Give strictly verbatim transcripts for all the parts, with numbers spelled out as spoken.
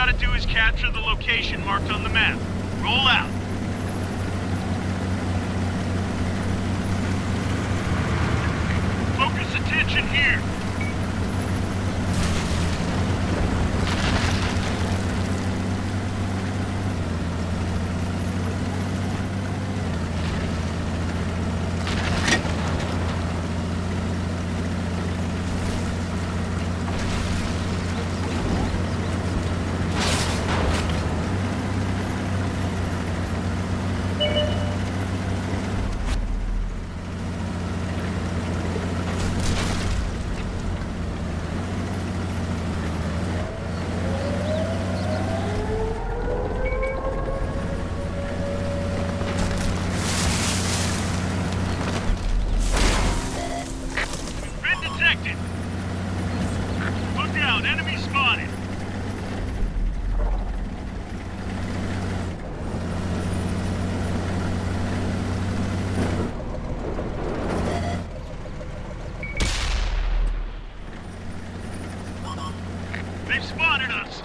gotta do is capture the location marked on the map. Roll out. Focus attention here. Look out, enemy spotted. They've spotted us.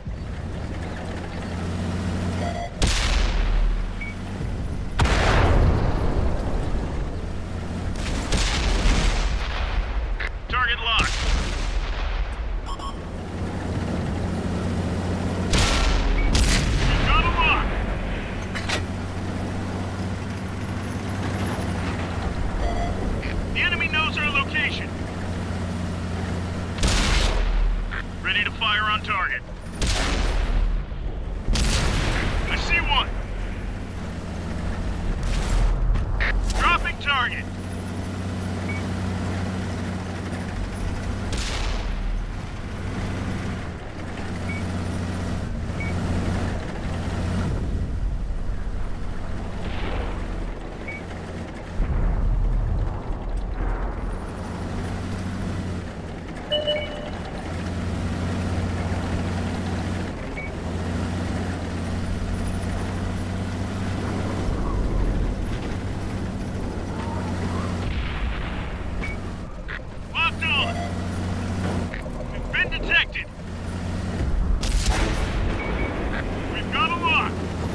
Target locked. Ready to fire on target. I see one. Dropping target. Detected. We've got a lock.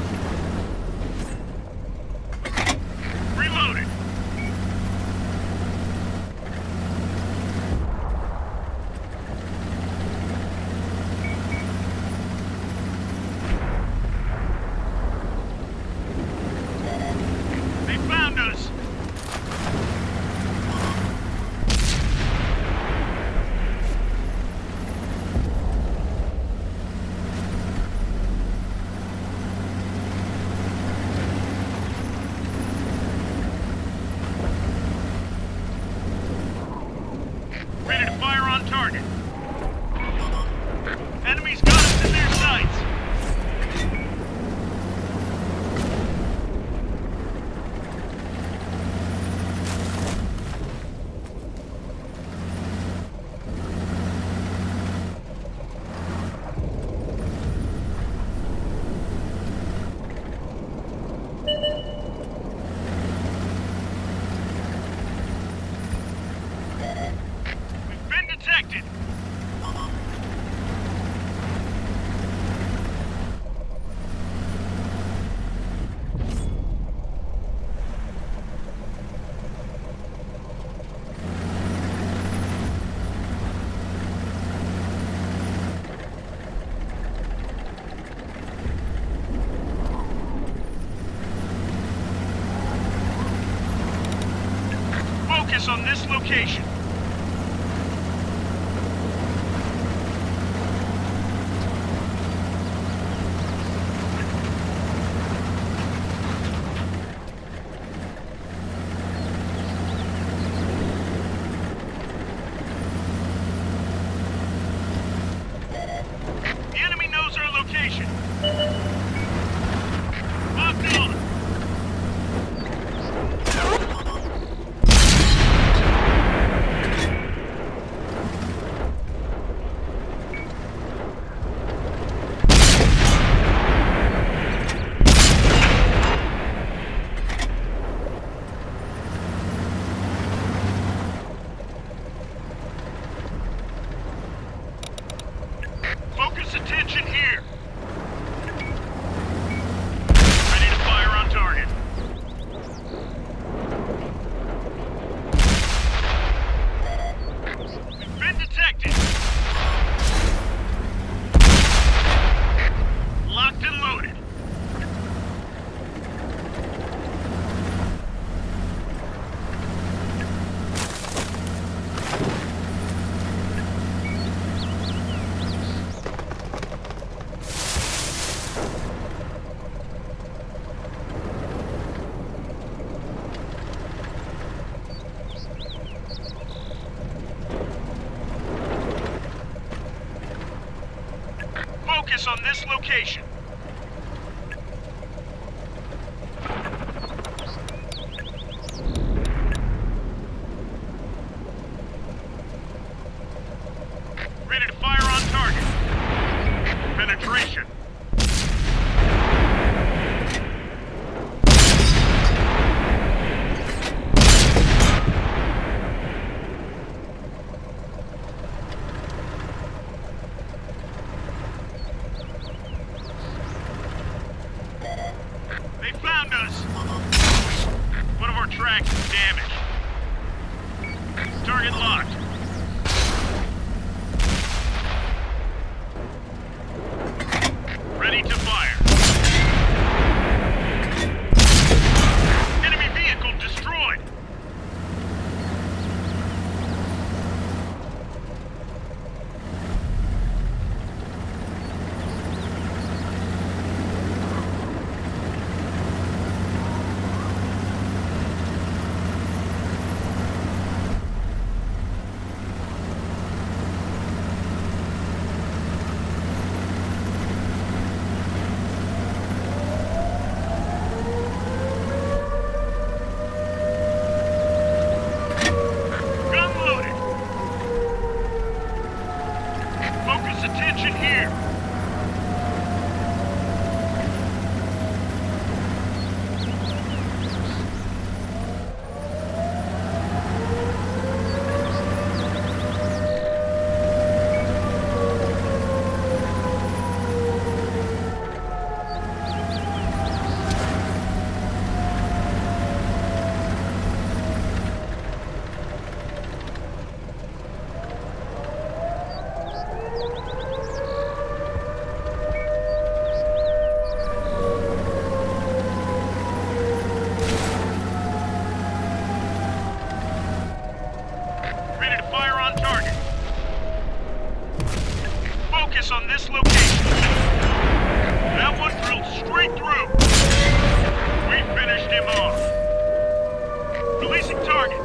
Reloaded. They found us. Ready to fire on target. Enemies got us in their sights. Detected. Focus on this location. Location. Locked on. Focus attention here. Focus on this location. Ready to fire on target. Penetration. They found us! One of our tracks is damaged. Target locked. Ready to fire. Enemy vehicle destroyed. Attention here! Focus on this location. That one drilled straight through. We finished him off. Releasing target.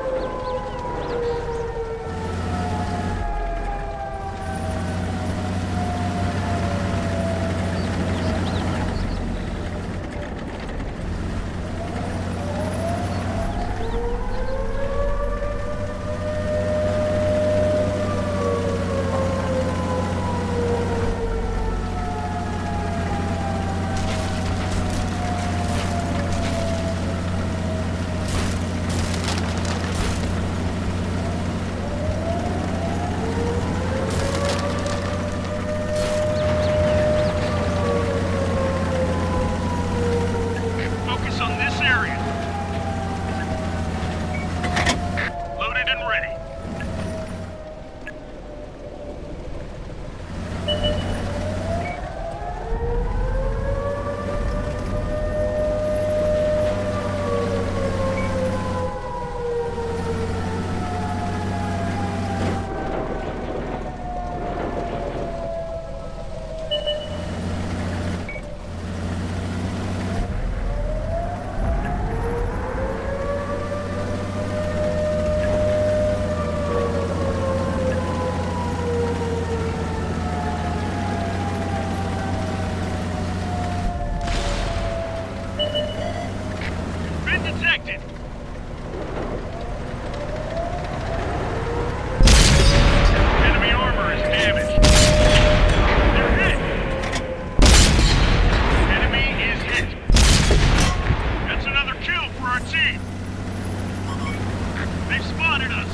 Detected. Enemy armor is damaged. They're hit. Enemy is hit. That's another kill for our team. They've spotted us.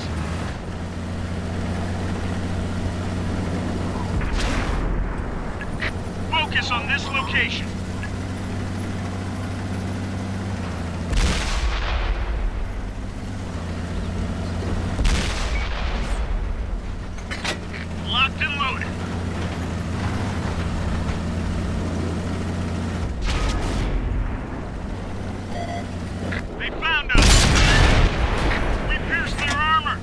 Focus on this location. Locked and loaded. They found us. We pierced their armor.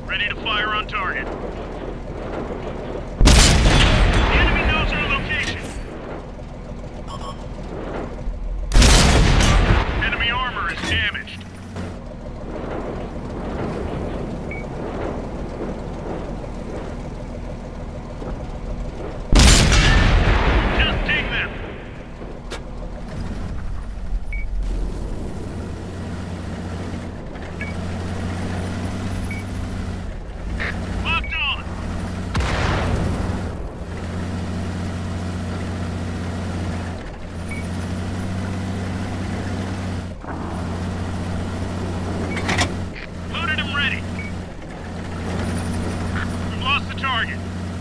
Ready to fire on target. The enemy knows our location. Enemy armor is damaged. Just dig them. Locked on. Loaded and ready. We've lost the target.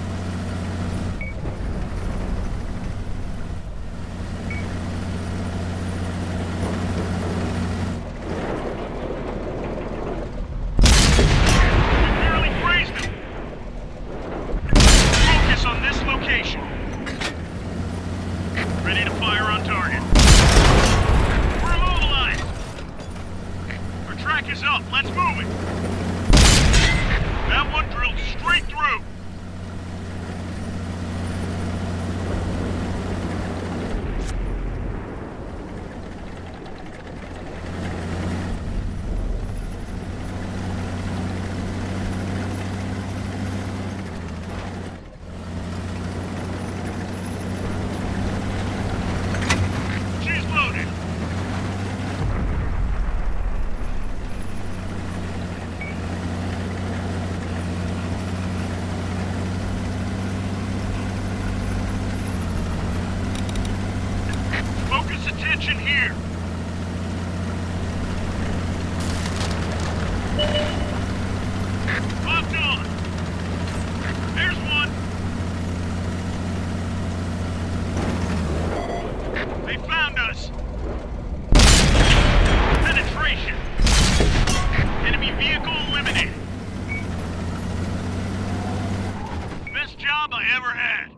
We barely grazed him. Focus on this location. Ready to fire on target. We're immobilized. Our track is up. Let's move it. That one drilled straight through. She's loaded. Focus attention here. Locked on. There's one. They found us. Penetration. Enemy vehicle eliminated. Best job I ever had.